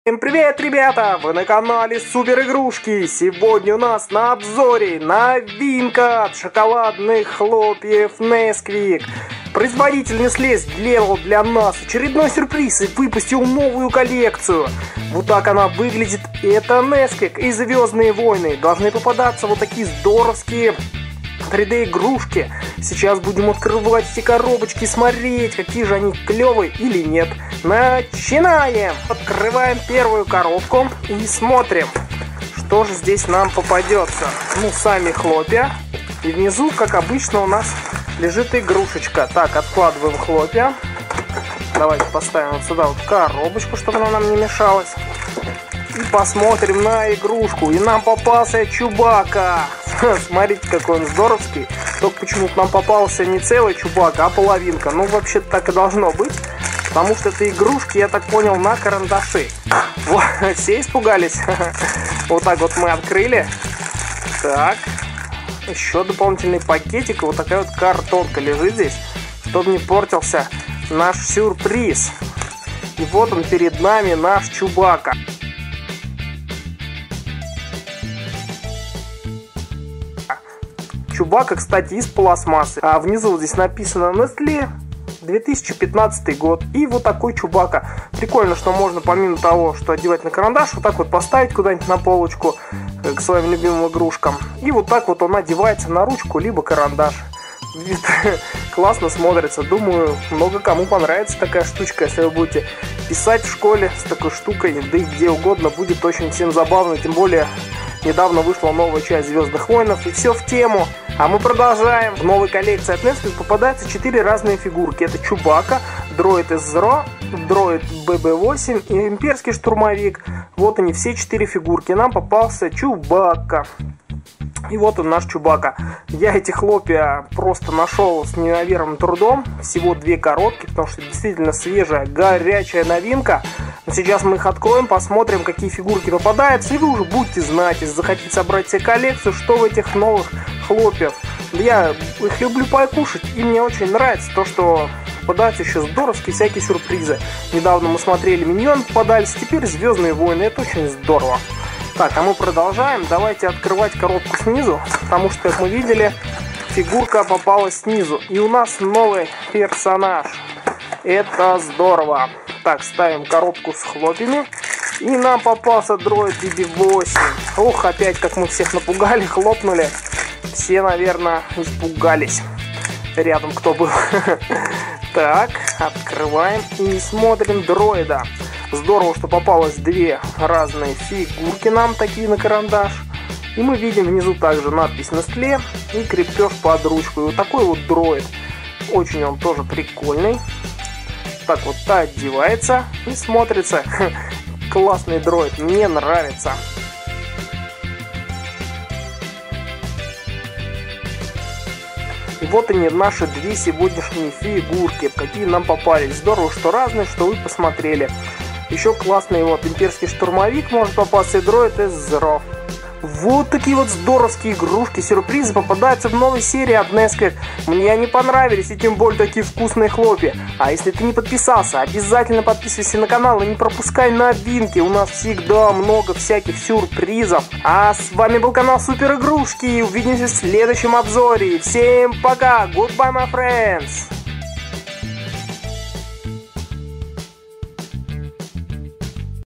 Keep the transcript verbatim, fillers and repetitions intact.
Всем привет, ребята! Вы на канале Супер Игрушки. Сегодня у нас на обзоре новинка от шоколадных хлопьев Nesquik. Производитель Nestlé сделал для нас очередной сюрприз и выпустил новую коллекцию. Вот так она выглядит. Это Nesquik и Звездные войны. Должны попадаться вот такие здоровские три дэ игрушки. Сейчас будем открывать эти коробочки, смотреть, какие же они клевые или нет. Начинаем! Открываем первую коробку и смотрим, что же здесь нам попадется. Ну, сами хлопья. И внизу, как обычно, у нас лежит игрушечка. Так, откладываем хлопья. Давайте поставим вот сюда вот коробочку, чтобы она нам не мешалась. И посмотрим на игрушку. И нам попался Чубака. Смотрите, какой он здоровский. Только почему-то нам попался не целый Чубака, а половинка. Ну, вообще-то так и должно быть. Потому что это игрушки, я так понял, на карандаши. Вот, все испугались. Вот так вот мы открыли. Так. Еще дополнительный пакетик. И вот такая вот картонка лежит здесь, чтобы не портился наш сюрприз. И вот он перед нами, наш Чубака. Чубака, кстати, из пластмассы. А внизу здесь написано Nestlé, две тысячи пятнадцатый год. И вот такой Чубака. Прикольно, что можно помимо того, что одевать на карандаш, вот так вот поставить куда-нибудь на полочку к своим любимым игрушкам. И вот так вот он одевается на ручку, либо карандаш. Классно смотрится. Думаю, много кому понравится такая штучка. Если вы будете писать в школе с такой штукой, да и где угодно, будет очень всем забавно. Тем более, недавно вышла новая часть Звездных войнов, и все в тему. А мы продолжаем. В новой коллекции от Nesquik попадаются четыре разные фигурки. Это Чубака, дроид эс зет эр о, дроид бэ бэ восемь и имперский штурмовик. Вот они, все четыре фигурки. Нам попался Чубака. И вот он, наш Чубака. Я эти хлопья просто нашел с неимоверным трудом. Всего две коробки, потому что действительно свежая, горячая новинка. Но сейчас мы их откроем, посмотрим, какие фигурки попадаются. И вы уже будете знать, если захотите собрать себе коллекцию, что в этих новых хлопьев. Я их люблю покушать, и мне очень нравится то, что попадаются еще здоровские всякие сюрпризы. Недавно мы смотрели Миньон, попадались, теперь Звездные войны. Это очень здорово. Так, а мы продолжаем. Давайте открывать коробку снизу, потому что, как мы видели, фигурка попалась снизу. И у нас новый персонаж. Это здорово. Так, ставим коробку с хлопьями. И нам попался дроид би би восемь. Ух, опять как мы всех напугали, хлопнули. Все, наверное, испугались. Рядом кто был. Так, открываем и смотрим дроида. Здорово, что попалось две разные фигурки нам, такие на карандаш. И мы видим внизу также надпись Nestlé и крепеж под ручку. И вот такой вот дроид. Очень он тоже прикольный. Так вот одевается и смотрится. Классный дроид, мне нравится. И вот они, наши две сегодняшние фигурки, какие нам попались. Здорово, что разные, что вы посмотрели. Еще классный вот имперский штурмовик может попасться, и дроид эс зет эр о. Вот такие вот здоровские игрушки, сюрпризы попадаются в новой серии от Nesquik. Мне они понравились, и тем более такие вкусные хлопья. А если ты не подписался, обязательно подписывайся на канал и не пропускай новинки. У нас всегда много всяких сюрпризов. А с вами был канал Супер Игрушки. Увидимся в следующем обзоре. Всем пока! Goodbye, my friends!